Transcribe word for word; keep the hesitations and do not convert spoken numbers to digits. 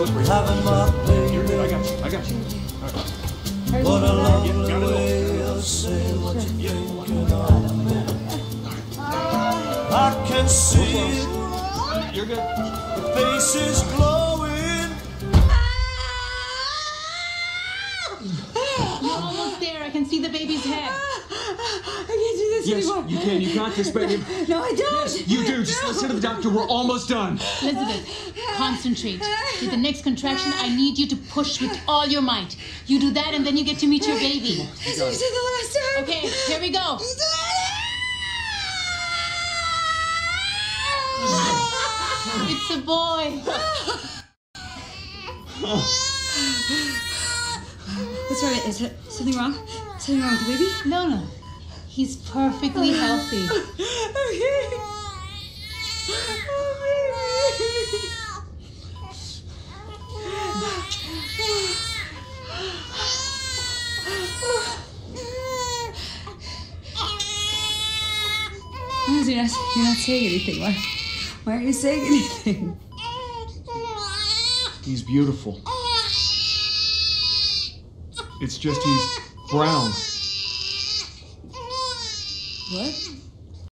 slippery. Having my baby. You're good. I got you. I got you. All right. What a lovely Yeah, got it all. way of saying what you're Yeah. thinking of. I can see it. You're good. The face is glowing. You're almost there. I can see the baby's head. I can't do this Yes, anymore. you can. You got this, baby. No, I don't. Yes, you do. Just listen to the doctor. We're almost done. Elizabeth, concentrate. With the next contraction, I need you to push with all your might. You do that, and then you get to meet your baby. As you said the last time. Okay, here we go. It's a boy. What's wrong? Is there something wrong? Something wrong with the baby? No, no. He's perfectly healthy. Okay. Oh, baby. You're not, you're not saying anything. Why, why aren't you saying anything? He's beautiful. It's just he's brown. What?